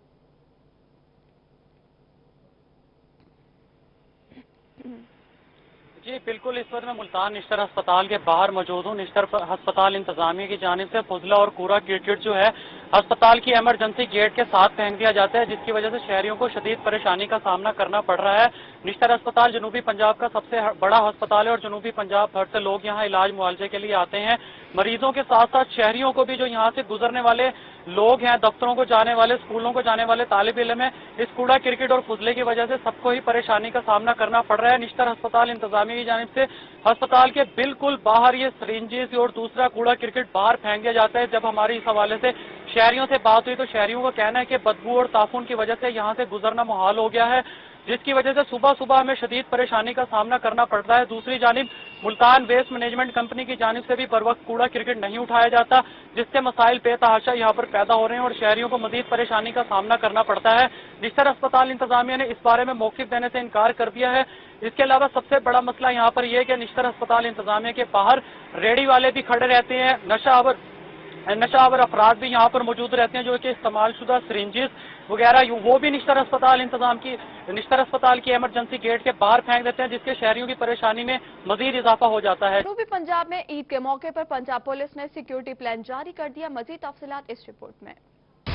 जी बिल्कुल, इस वक्त मैं मुल्तान निश्तर अस्पताल के बाहर मौजूद हूँ। निश्तर अस्पताल इंतजामिया की जानिब से फुजला और कूड़ा कीचड़ जो है अस्पताल की इमरजेंसी गेट के साथ फेंक दिया जाता है, जिसकी वजह से शहरियों को शदीद परेशानी का सामना करना पड़ रहा है। निश्तर अस्पताल जनूबी पंजाब का सबसे बड़ा अस्पताल है और जनूबी पंजाब भर से लोग यहाँ इलाज मुआवजे के लिए आते हैं। मरीजों के साथ साथ शहरियों को भी, जो यहाँ से गुजरने वाले लोग हैं, दफ्तरों को जाने वाले, स्कूलों को जाने वाले तालिब इल्म है, इस कूड़ा क्रिकेट और फुजले की वजह से सबको ही परेशानी का सामना करना पड़ रहा है। निश्तर अस्पताल इंतजामिया की जानिब से अस्पताल के बिल्कुल बाहर ये सिरिंजेस और दूसरा कूड़ा क्रिकेट बाहर फेंक दिया जाता है। जब हमारी इस हवाले से शहरियों से बात हुई तो शहरियों का कहना है कि बदबू और ताफून की वजह से यहाँ से गुजरना मुहाल हो गया है, जिसकी वजह से सुबह सुबह हमें शदीद परेशानी का सामना करना पड़ता है। दूसरी जानिब मुल्तान वेस्ट मैनेजमेंट कंपनी की जानिब से भी बर वक्त कूड़ा क्रिकेट नहीं उठाया जाता, जिससे मसाइल बेतहाशा यहाँ पर पैदा हो रहे हैं और शहरियों को मजीद परेशानी का सामना करना पड़ता है। निश्तर अस्पताल इंतजामिया ने इस बारे में मौक़िफ़ देने से इनकार कर दिया है। इसके अलावा सबसे बड़ा मसला यहाँ पर यह है कि निश्तर अस्पताल इंतजामिया के बाहर रेडी वाले भी खड़े रहते हैं, नशावर नशावर अफराद भी यहाँ पर मौजूद रहते हैं, जो कि इस्तेमाल शुदा सिरिंजेस वगैरह वो भी निश्तर अस्पताल इंतजाम की निश्तर अस्पताल की इमरजेंसी गेट के बाहर फेंक देते हैं, जिसके शहरियों की परेशानी में मजीद इजाफा हो जाता है।
जनूबी पंजाब में ईद के मौके पर पंजाब पुलिस ने सिक्योरिटी प्लान जारी कर दिया। मजीद तफसीलात इस रिपोर्ट में।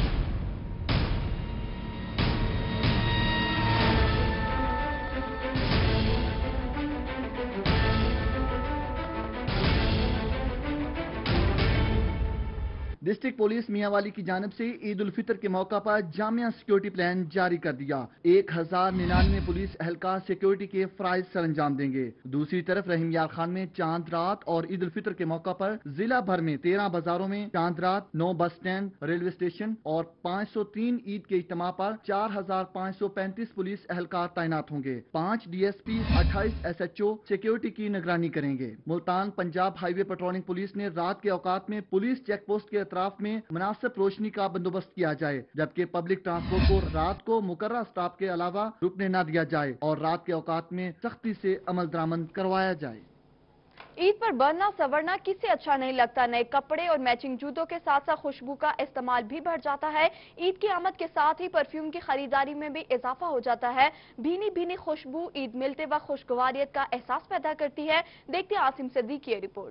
डिस्ट्रिक्ट पुलिस मियांवाली की जानिब से ईद उल फितर के मौका पर जामिया सिक्योरिटी प्लान जारी कर दिया। एक हजार निन्यानवे पुलिस एहलकार सिक्योरिटी के फराइज सर अंजाम देंगे। दूसरी तरफ रहीम यार खान में चांद रात और ईद उल फितर के मौका पर जिला भर में तेरह बाजारों में चांद रात, नौ बस स्टैंड, रेलवे स्टेशन और पाँच सौ तीन ईद के इज्तिमा पर चार हजार पाँच सौ पैंतीस पुलिस एहलकार तैनात होंगे। पाँच डी एस पी, अट्ठाईस एस एच ओ सिक्योरिटी की निगरानी करेंगे। Multan Punjab highway patrolling police ने रात के औकात में पुलिस चेक पोस्ट के अतराफ में मुनासिब रोशनी का बंदोबस्त किया जाए, जबकि पब्लिक ट्रांसपोर्ट को रात को मुकर्रर स्टाफ के अलावा रुकने न दिया जाए और रात के औकात में सख्ती से अमल दरामद करवाया जाए।
ईद पर बनना सवरना किसे अच्छा नहीं लगता। नए कपड़े और मैचिंग जूतों के साथ साथ खुशबू का इस्तेमाल भी बढ़ जाता है। ईद की आमद के साथ ही परफ्यूम की खरीदारी में भी इजाफा हो जाता है। भीनी भीनी खुशबू ईद मिलते वक्त खुशगवारियत का एहसास पैदा करती है। देखते हैं आसिम सदीक की रिपोर्ट।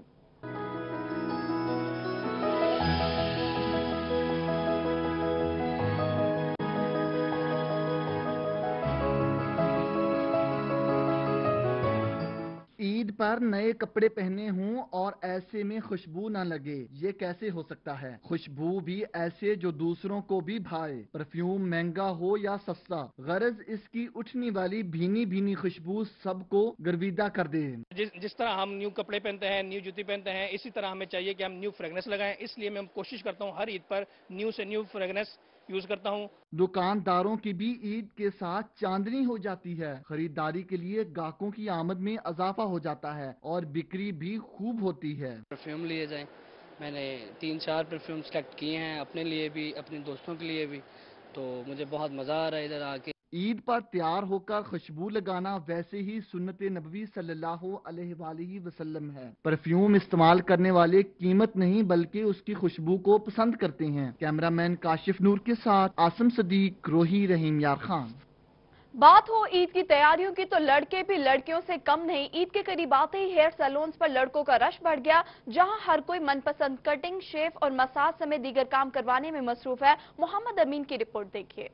ईद पर नए कपड़े पहने हों और ऐसे में खुशबू ना लगे, ये कैसे हो सकता है। खुशबू भी ऐसे जो दूसरों को भी भाए। परफ्यूम महंगा हो या सस्ता, गरज इसकी उठने वाली भीनी भीनी खुशबू सबको गर्विदा कर दे।
जिस जिस तरह हम न्यू कपड़े पहनते हैं, न्यू जूती पहनते हैं, इसी तरह हमें चाहिए कि हम न्यू फ्रेगनेंस लगाएं। इसलिए मैं कोशिश करता हूँ हर ईद पर न्यू से न्यू फ्रेगनेंस यूज करता हूँ।
दुकानदारों की भी ईद के साथ चांदनी हो जाती है। खरीदारी के लिए गाहकों की आमद में इजाफा हो जाता है और बिक्री भी खूब होती है।
परफ्यूम लिए जाए, मैंने तीन चार परफ्यूम सेलेक्ट किए हैं, अपने लिए भी अपने दोस्तों के लिए भी, तो मुझे बहुत मजा आ रहा है इधर आके।
ईद पर तैयार होकर खुशबू लगाना वैसे ही सुन्नत नबवी सल्लल्लाहु अलैहि वसल्लम है। परफ्यूम इस्तेमाल करने वाले कीमत नहीं बल्कि उसकी खुशबू को पसंद करते हैं। कैमरामैन काशिफ नूर के साथ आसिम सदीक, रोही, रहीम यार खान।
बात हो ईद की तैयारियों की तो लड़के भी लड़कियों से कम नहीं। ईद के करीब आते ही हेयर सैलून्स पर लड़कों का रश बढ़ गया, जहां हर कोई मनपसंद कटिंग, शेव और मसाज समेत दीगर काम करवाने में मसरूफ है। मोहम्मद अमीन की रिपोर्ट देखिए।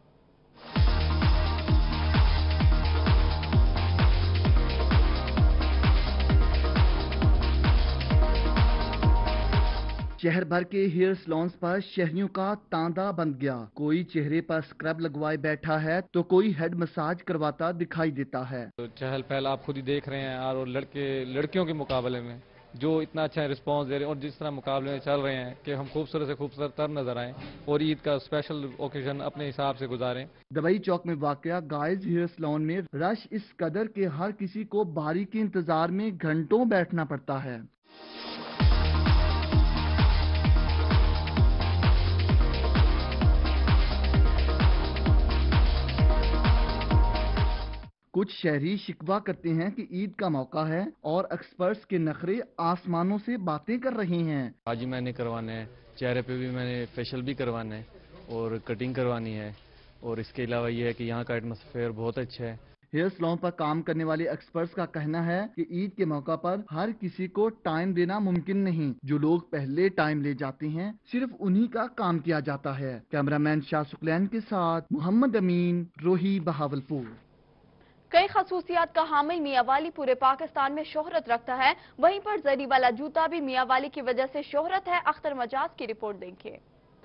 शहर भर के हेयर सैलून्स पर शहरियों का तांता बंध गया। कोई चेहरे पर स्क्रब लगवाए बैठा है तो कोई हेड मसाज करवाता दिखाई देता है।
तो चहल पहल आप खुद ही देख रहे हैं और लड़के लड़कियों के मुकाबले में जो इतना अच्छा रिस्पांस दे रहे हैं और जिस तरह मुकाबले में चल रहे हैं कि हम खूबसूरत से खूबसूरत तर नजर आए और ईद का स्पेशल ओकेजन अपने हिसाब से गुजारें।
दवाई चौक में वाकया गाइज हेयर सैलून में रश इस कदर के हर किसी को बारी के इंतजार में घंटों बैठना पड़ता है। कुछ शहरी शिकवा करते हैं कि ईद का मौका है और एक्सपर्ट्स के नखरे आसमानों से बातें कर रहे हैं।
आज ही मैंने करवाना है, चेहरे पे भी मैंने फेशियल भी करवाना है और कटिंग करवानी है और इसके अलावा ये है कि यहाँ का एटमॉस्फेयर बहुत अच्छा है।
हेयर सैलून पर काम करने वाले एक्सपर्ट्स का कहना है कि ईद के मौका पर हर किसी को टाइम देना मुमकिन नहीं। जो लोग पहले टाइम ले जाते हैं सिर्फ उन्हीं का काम किया जाता है। कैमरामैन शाह सुकलैन के साथ मोहम्मद अमीन, रोही, बहावलपुर।
कई खसूसियात का हामिल मियां वाली पूरे पाकिस्तान में शोहरत रखता है, वहीं पर जरी वाला जूता भी मियां वाली की वजह से शोहरत है। अख्तर मजाज की रिपोर्ट देखिए।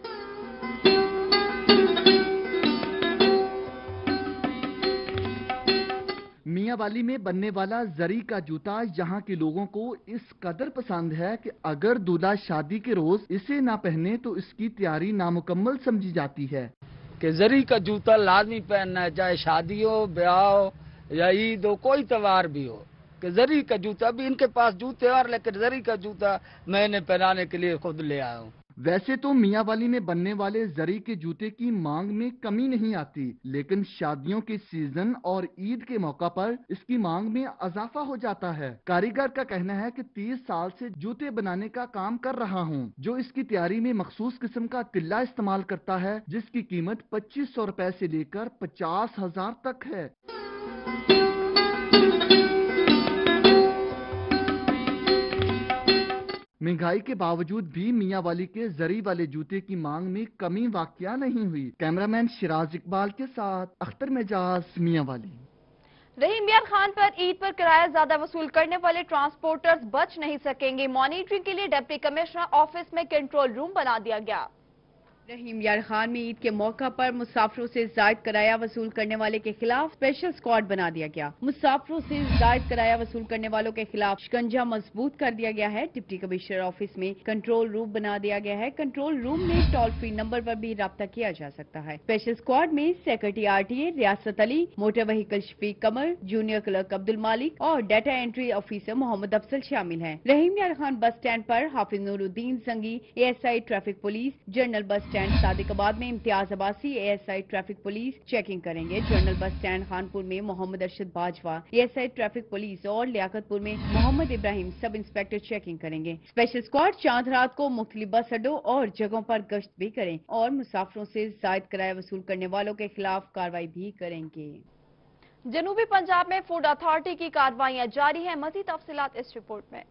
मियां वाली में बनने वाला जरी का जूता यहाँ के लोगों को इस कदर पसंद है कि अगर दूल्हा शादी के रोज इसे ना पहने तो इसकी तैयारी नामुकम्मल समझी जाती है।
कि जरी का जूता लाजमी पहनना है, चाहे शादी हो, ब्याह हो या ईद हो, कोई त्योहार भी हो। कि जरी का जूता भी, इनके पास जूते और, लेकिन जरी का जूता मैंने पहनाने के लिए खुद ले आया हूँ।
वैसे तो मियां वाली में बनने वाले जरी के जूते की मांग में कमी नहीं आती, लेकिन शादियों के सीजन और ईद के मौका पर इसकी मांग में इजाफा हो जाता है। कारीगर का कहना है कि तीस साल से जूते बनाने का काम कर रहा हूं, जो इसकी तैयारी में मखसूस किस्म का तिल्ला इस्तेमाल करता है, जिसकी कीमत पच्चीस सौ रुपए से लेकर पचास हजार तक है। महंगाई के बावजूद भी मियां वाली के जरी वाले जूते की मांग में कमी वाकया नहीं हुई। कैमरामैन शिराज इकबाल के साथ अख्तर मेजाज, मियां वाली।
रहीम यार खान पर ईद पर किराया ज्यादा वसूल करने वाले ट्रांसपोर्टर्स बच नहीं सकेंगे। मॉनिटरिंग के लिए डिप्टी कमिश्नर ऑफिस में कंट्रोल रूम बना दिया गया।
रहीम यार खान में ईद के मौका पर मुसाफिरों से जायद किराया वसूल करने वाले के खिलाफ स्पेशल स्क्वाड बना दिया गया। मुसाफिरों से जायद किराया वसूल करने वालों के खिलाफ शिकंजा मजबूत कर दिया गया है। डिप्टी कमिश्नर ऑफिस में कंट्रोल रूम बना दिया गया है। कंट्रोल रूम में टोल फ्री नंबर पर भी राब्ता किया जा सकता है। स्पेशल स्क्वाड में secretary RTA Riyasat Ali, motor vehicle Shafiq Qamar, junior clerk Abdul Malik और data entry officer Mohammad Afzal शामिल हैं। रहीम यार खान बस स्टैंड पर Hafiz Nooruddin Sangi, ASI traffic police, general bus stand Sadiqabad में Imtiaz Abbasi, ASI traffic police checking करेंगे। जनरल बस स्टैंड खानपुर में Mohammad Arshad Bajwa, ASI traffic police और लियाकतपुर में Mohammad Ibrahim sub inspector checking करेंगे। स्पेशल स्क्वाड चांद रात को मुख्तलिफ बस अड्डों और जगहों पर गश्त भी करें और मुसाफिरों से जायद किराया वसूल करने वालों के खिलाफ कार्रवाई भी करेंगे।
जनूबी पंजाब में फूड अथॉरिटी की कार्रवाइयां जारी है। मजीद तफसीलात इस रिपोर्ट में।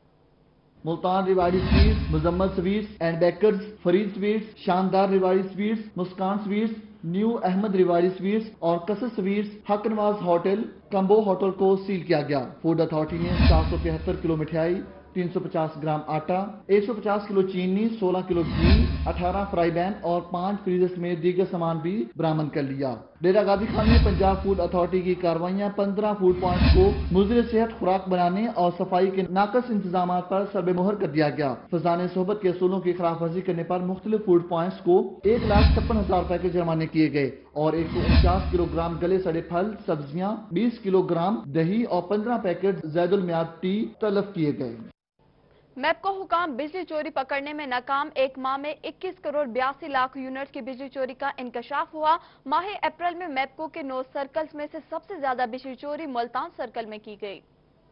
Multan Rewari sweets, Muzammil sweets and bakers, Farid sweets, Shandar Rewari sweets, Muskan sweets, new Ahmad Rewari sweets और Qasar sweets, Haqnawaz hotel, Kamboh hotel को सील किया गया। फूड अथॉरिटी ने चार सौ तिहत्तर किलो मिठाई, तीन सौ पचास ग्राम आटा, एक सौ पचास किलो चीनी, सोलह किलो घी, अठारह फ्राई पैन और पांच फ्रीजर में दीगर सामान भी बरामद कर लिया। डेरा गाजी खान में पंजाब फूड अथॉरिटी की कार्रवाइयां पंद्रह फूड पॉइंट्स को मुज़र सेहत खुराक बनाने और सफाई के नाकस इंतजाम पर सर्वे मोहर कर दिया गया। फजान सोहबत के असूलों की खिलाफ वर्जी करने पर मुख्तलिफ फूड पॉइंट्स को एक लाख छप्पन हजार रुपए के जुर्माने किए गए और एक सौ उनचास किलोग्राम गले सड़े फल, सब्जियां, बीस किलोग्राम दही और पंद्रह पैकेट ज़ैदुल मियाद टी तलब किए गए।
मैपको हुकाम बिजली चोरी पकड़ने में नाकाम। एक माह में इक्कीस करोड़ बयासी लाख यूनिट की बिजली चोरी का इंकशाफ हुआ। माह अप्रैल में मैपको के नौ सर्कल्स में से सबसे ज्यादा बिजली चोरी मुल्तान सर्कल में की गई।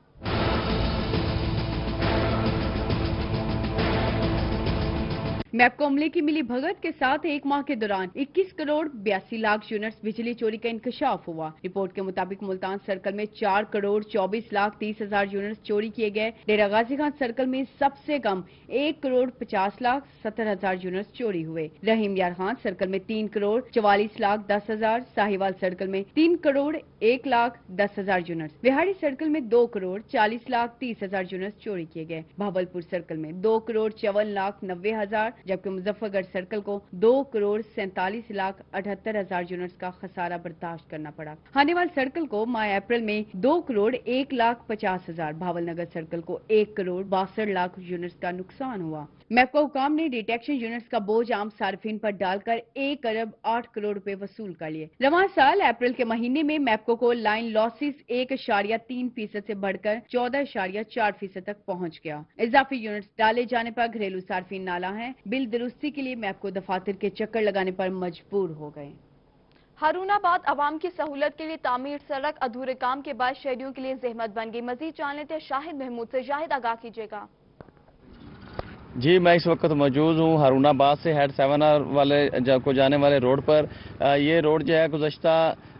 मैपको अमले की मिली भगत के साथ एक माह के दौरान इक्कीस करोड़ बयासी लाख यूनिट्स बिजली चोरी का इंकशाफ हुआ। रिपोर्ट के मुताबिक मुल्तान सर्कल में चार करोड़ चौबीस लाख तीस हजार यूनिट्स चोरी किए गए। डेरा गाजी खान सर्कल में सबसे कम एक करोड़ पचास लाख सत्तर हजार यूनिट्स चोरी हुए। रहीम यार खान सर्कल में तीन करोड़ चवालीस लाख दस हजार, साहिवाल सर्कल में तीन करोड़ एक लाख दस हजार यूनिट्स, बिहाड़ी सर्कल में दो करोड़ चालीस लाख तीस हजार यूनिट्स चोरी किए गए। भावलपुर सर्कल में दो करोड़ चौवन लाख नब्बे हजार, जबकि मुजफ्फरगढ़ सर्कल को दो करोड़ सैंतालीस लाख अठहत्तर हजार यूनिट्स का खसारा बर्दाश्त करना पड़ा। हानेवाल सर्कल को माह अप्रैल में दो करोड़ एक लाख पचास हजार, भावलनगर सर्कल को एक करोड़ बासठ लाख यूनिट्स का नुकसान हुआ। मैपको हुकाम ने डिटेक्शन यूनिट्स का बोझ आम सार्फिन पर डालकर एक अरब आठ करोड़ रुपए वसूल कर लिए। रवां साल अप्रैल के महीने में मैपको को लाइन लॉसेस एक अशारिया तीन फीसद से बढ़कर चौदह अशारिया चार फीसद तक पहुँच गया। इजाफी यूनिट्स डाले जाने पर घरेलू सार्फिन नाला है बिल दुरुस्ती के लिए मैपको दफातर के चक्कर लगाने पर मजबूर हो गए।
हारूनाबाद आवाम की सहूलत के लिए तामीर सड़क अधूरे काम के बाद शहरियों के लिए जहमत बन गई। मजीद जान लेते हैं शाहिद महमूद से। शाहिद, आगाह कीजिएगा।
जी, मैं इस वक्त मौजूद हूँ हारूनाबाद से हेड सेवन आर वाले को जाने वाले रोड पर। ये रोड जो है गुज़श्ता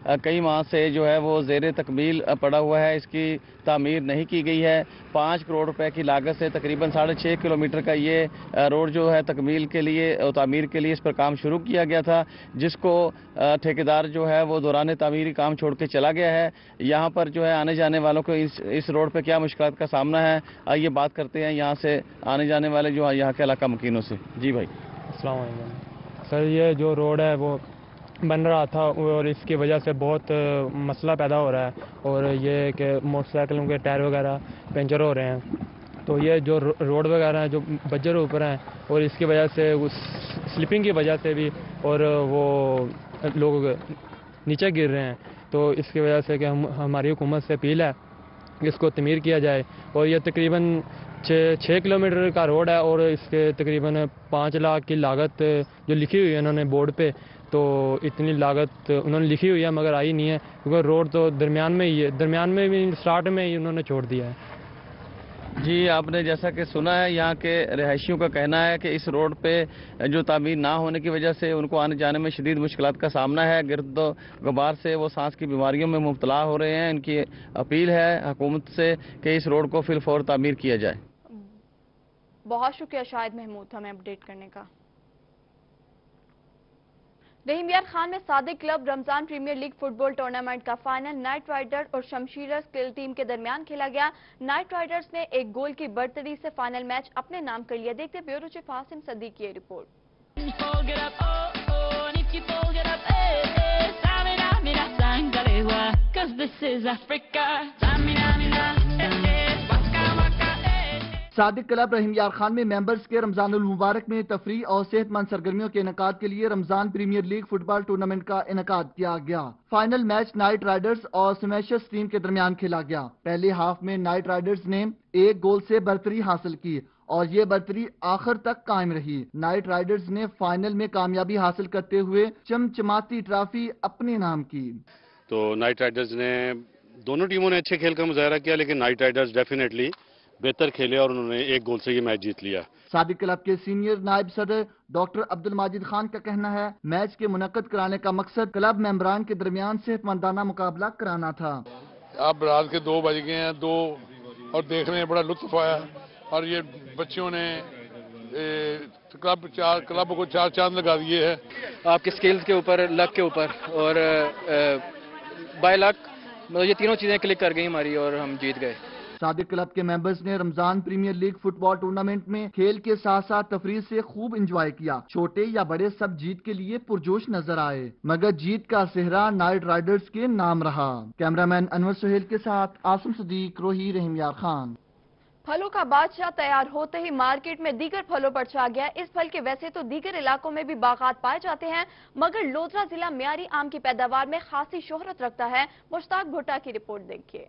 کئی ماہ سے جو ہے وہ زیر تکمیل پڑا ہوا ہے، اس کی تعمیر نہیں کی گئی ہے۔ پانچ کروڑ روپے کی لاگت سے تقریباً ساڑھے چھ کلومیٹر کا یہ روڈ جو ہے تکمیل کے لیے اور تعمیر کے لیے اس پر کام شروع کیا گیا تھا، جس کو ٹھیکیدار جو ہے وہ دوران تعمیری کام چھوڑ کے چلا گیا ہے۔ یہاں پر جو ہے آنے جانے والوں کو اس اس روڈ پہ کیا مشکلات کا سامنا ہے، آئیے بات کرتے ہیں یہاں سے آنے جانے والے جو یہاں کے علاقہ مکینوں سے۔ جی بھائی
السلام علیکم سر، یہ جو روڈ ہے وہ بن رہا تھا اور اس کی وجہ سے بہت مسئلہ پیدا ہو رہا ہے، اور یہ کہ موٹر سائیکلوں کے ٹائر وغیرہ پنچر ہو رہے ہیں، تو یہ جو روڈ وغیرہ ہیں جو بجر اوپر ہیں، اور اس کی وجہ سے سلپنگ کی وجہ سے بھی اور وہ لوگ نیچے گر رہے ہیں، تو اس کی وجہ سے کہ ہم ہماری حکومت سے اپیل ہے کہ اس کو تعمیر کیا جائے۔ اور یہ تقریباً چھ چھ کلو میٹر کا روڈ ہے، اور اس کے تقریباً پانچ لاکھ کی لاگت جو لکھی ہوئی ہے انہوں نے بورڈ پہ، تو اتنی لاگت انہوں نے لکھی ہوئی ہے مگر آئی نہیں ہے، کیونکہ روڈ تو درمیان میں ہی ہے، درمیان میں بھی سٹارٹ میں ہی انہوں نے چھوڑ دیا ہے۔
جی آپ نے جیسا کہ سنا ہے، یہاں کے رہائشیوں کا کہنا ہے کہ اس روڈ پہ جو تعمیر نہ ہونے کی وجہ سے ان کو آنے جانے میں شدید مشکلات کا سامنا ہے، گرد و غبار سے وہ سانس کی بیماریوں میں مبتلا ہو رہے ہیں۔ ان کی اپیل ہے حکومت سے کہ اس روڈ کو فی الفور تعمیر کیا جائے۔
بہت شکریہ شاہد محمود ہمیں اپڈیٹ کرنے کا۔ رحیم یار خان میں Sadiq club Ramzan premier league football tournament کا فائنل نائٹ رائڈر اور شمشیرز ٹیم کے درمیان کھیلا گیا۔ نائٹ رائڈرز نے ایک گول کی برتری سے فائنل میچ اپنے نام کر لیا۔ دیکھتے بیورو چیف حاسم صدیق کی رپورٹ۔
صادق کلب رحیم یار خان میں ممبرز کے رمضان المبارک میں تفریح اور صحت مند سرگرمیوں کے انعقاد کے لیے Ramzan premier league football tournament کا انعقاد کیا گیا۔ فائنل میچ نائٹ رائڈرز اور سمیشرز ٹیم کے درمیان کھیلا گیا۔ پہلے ہاف میں نائٹ رائڈرز نے ایک گول سے برتری حاصل کی اور یہ برتری آخر تک قائم رہی۔ نائٹ رائڈرز نے فائنل میں کامیابی حاصل کرتے ہوئے چمچماتی ٹرافی اپنے نام کی۔
تو نائٹ رائڈرز نے دونوں ٹیموں نے اچھے کھیل کا مظاہرہ کیا، لیکن نائٹ رائڈرز ڈیفینیٹلی بہتر کھیلے اور انہوں نے ایک گول سے یہ میچ جیت لیا۔
صادق کلب کے سینئر نائب صدر ڈاکٹر عبد الماجد خان کا کہنا ہے میچ کے منعقد کرانے کا مقصد کلب ممبران کے درمیان صحت مندانہ مقابلہ کرانا تھا۔
اب رات کے دو بج گئے ہیں دو اور دیکھنے میں بڑا لطف آیا، اور یہ بچوں نے کلب چار کلب کو چار چاند لگا دیے ہے۔
آپ کے سکلز کے اوپر، لک کے اوپر اور بائی لک یہ تینوں چیزیں کلک کر گئی ہماری اور ہم جیت گئے۔
صادق کلب کے ممبرز نے Ramzan premier league football tournament میں کھیل کے ساتھ ساتھ تفریح سے خوب انجوائے کیا۔ چھوٹے یا بڑے سب جیت کے لیے پرجوش نظر آئے، مگر جیت کا سہرا نائٹ رائڈرز کے نام رہا۔ کیمرامین انور سہیل کے ساتھ عاصم صدیق، روہی، رحیم یار خان۔
پھلوں کا بادشاہ تیار ہوتے ہی مارکیٹ میں دیگر پھلوں پر چھا گیا۔ اس پھل کے ویسے تو دیگر علاقوں میں بھی باغات پائے جاتے ہیں، مگر لودھرا ضلع معیاری آم کی پیداوار میں خاصی شہرت رکھتا ہے۔ مشتاق بھٹا کی رپورٹ دیکھیے۔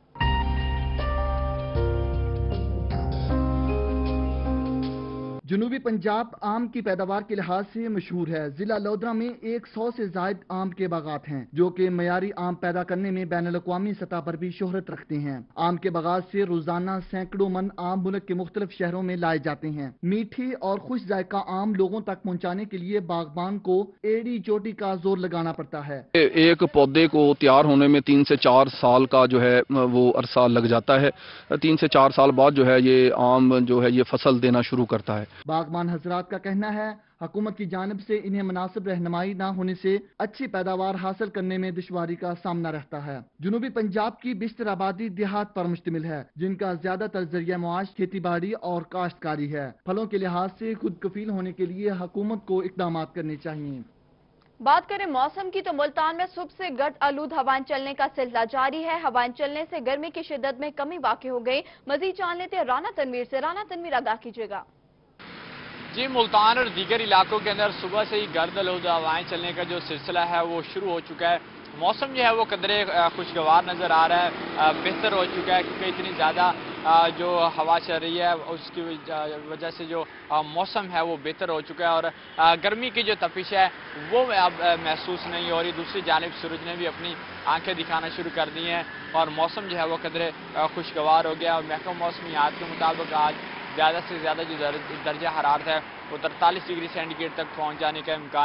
جنوبی پنجاب آم کی پیداوار کے لحاظ سے مشہور ہے۔ ضلع لودھرا میں ایک سو سے زائد آم کے باغات ہیں جو کہ معیاری آم پیدا کرنے میں بین الاقوامی سطح پر بھی شہرت رکھتے ہیں۔ آم کے باغات سے روزانہ سینکڑوں من آم ملک کے مختلف شہروں میں لائے جاتے ہیں۔ میٹھے اور خوش ذائقہ آم لوگوں تک پہنچانے کے لیے باغبان کو ایڑی چوٹی کا زور لگانا پڑتا ہے۔
ایک پودے کو تیار ہونے میں تین سے چار سال کا جو ہے وہ عرصہ لگ جاتا ہے۔ تین سے چار سال بعد جو ہے یہ آم جو ہے یہ فصل دینا شروع کرتا ہے۔
باغبان حضرات کا کہنا ہے حکومت کی جانب سے انہیں مناسب رہنمائی نہ ہونے سے اچھی پیداوار حاصل کرنے میں دشواری کا سامنا رہتا ہے۔ جنوبی پنجاب کی بیشتر آبادی دیہات پر مشتمل ہے، جن کا زیادہ تر ذریعہ معاش کھیتی باڑی اور کاشتکاری ہے۔ پھلوں کے لحاظ سے خود کفیل ہونے کے لیے حکومت کو اقدامات کرنے چاہیے۔
بات کریں موسم کی تو ملتان میں صبح سے گرد آلود ہوائیں چلنے کا سلسلہ جاری ہے۔ ہوائیں چلنے سے گرمی کی شدت میں کمی واقع ہو گئی۔ مزید جان لیتے ہیں رانا تنویر سے۔ رانا تنویر آگاہ کیجیے گا۔
جی ملتان اور دیگر علاقوں کے اندر صبح سے ہی گرد آلود ہوائیں چلنے کا جو سلسلہ ہے وہ شروع ہو چکا ہے۔ موسم جو ہے وہ قدرے خوشگوار نظر آ رہا ہے، بہتر ہو چکا ہے کیونکہ اتنی زیادہ جو ہوا چل رہی ہے اس کی وجہ سے جو موسم ہے وہ بہتر ہو چکا ہے اور گرمی کی جو تپش ہے وہ اب محسوس نہیں ہو رہی۔ دوسری جانب سورج نے بھی اپنی آنکھیں دکھانا شروع کر دی ہیں اور موسم جو ہے وہ قدرے خوشگوار ہو گیا اور محکمہ موسمیات کے مطابق آج زیادہ سے زیادہ جو درجہ حرارت ہے وہ ترتالیس ڈگری سینٹی گریڈ تک پہنچ جانے کا امکان ہے۔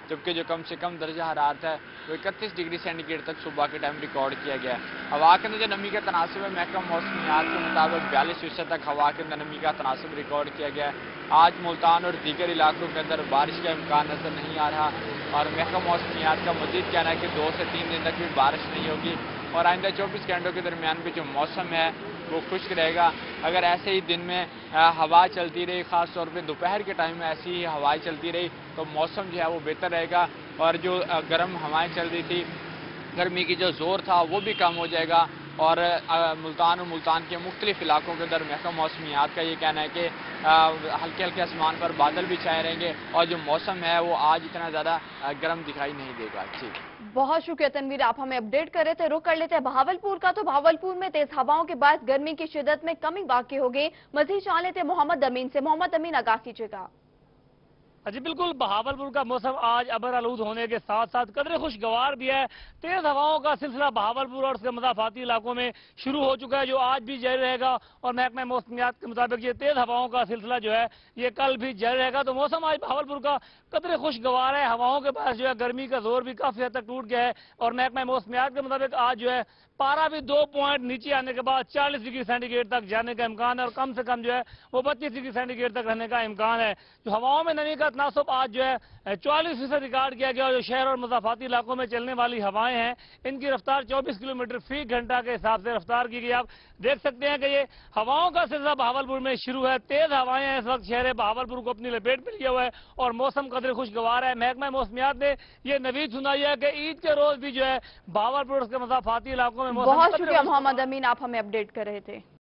जबकि जो कम से कम दर्जा हरारत है वो इकतीस डिग्री सेंटीग्रेड तक सुबह के टाइम रिकॉर्ड किया गया है। हवा के अंदर जो नमी का तनासब है, महकमा मौसमियात के मुताबिक बयालीस फीसद तक हवा के अंदर नमी का तनासब रिकॉर्ड किया गया है। आज मुल्तान और दीगर इलाकों के अंदर बारिश का इम्कान नजर नहीं आ रहा और महकमा मौसमियात का मजीद कहना है कि दो से तीन दिन तक भी बारिश नहीं होगी और आइंदा चौबीस घंटों के दरमियान भी जो मौसम है वो खुश्क रहेगा। अगर ऐसे ही दिन में हवा चलती रही, ख़ास तौर पे दोपहर के टाइम में ऐसी ही हवाएं चलती रही तो मौसम जो है वो बेहतर रहेगा और जो गर्म हवाएं चल रही थी, गर्मी की जो ज़ोर था वो भी कम हो जाएगा। और मुल्तान और मुल्तान के मुख्तलिफ इलाकों के अंदर महकमा मौसमियात का ये कहना है कि हल्के हल्के आसमान पर बादल भी छाए रहेंगे और जो मौसम है वो आज इतना ज़्यादा गर्म दिखाई नहीं देगा। जी
बहुत शुक्रिया तनवीर, आप हमें अपडेट कर रहे थे। रुक कर लेते हैं भावलपुर का। तो भावलपुर में तेज हवाओं के बाद गर्मी की शिद्दत में कमी वाक़ई हो गई। मजीद जान लेते हैं मोहम्मद अमीन से। मोहम्मद अमीन, आगाह कीजिएगा।
जी बिल्कुल, बहावलपुर का मौसम आज अबर आलूद होने के साथ साथ कदरे खुशगवार भी है। तेज हवाओं का सिलसिला बहावलपुर और उसके मज़ाफ़ाती इलाकों में शुरू हो चुका है जो आज भी जारी रहेगा और महकमा मौसमियात के मुताबिक ये तेज हवाओं का सिलसिला जो है ये कल भी जारी रहेगा। तो मौसम आज बहावलपुर का कदरे खुशगवार है। हवाओं के पास जो है गर्मी का जोर भी काफ़ी हद तक टूट गया है और महकमा मौसमियात के मुताबिक आज जो है पारा भी दो पॉइंट नीचे आने के बाद चालीस डिग्री सेंटीग्रेड तक जाने का इम्कान है और कम से कम जो है वो बत्तीस डिग्री सेंटीग्रेड तक रहने का इम्कान है। जो हवाओं में नमी का तनासब आज जो है चौवालीस फीसद रिकॉर्ड किया गया और जो शहर और मज़ाफ़ाती इलाकों में चलने वाली हवाएं हैं इनकी रफ्तार चौबीस किलोमीटर फी घंटा के हिसाब से रफ्तार की गई। आप देख सकते हैं कि ये हवाओं का सिलसिला बहावलपुर में शुरू है। तेज हवाएं हैं, इस वक्त शहर बहावलपुर को अपनी लपेट में लिया हुआ है और मौसम कदर खुशगवार है। महकमा मौसमियात ने यह नवीद सुनाई है कि ईद के रोज भी जो है बहावलपुर के मज़ाफ़ाती इलाकों में
बहुत शुक्रिया मोहम्मद अमीन, आप हमें अपडेट कर रहे थे।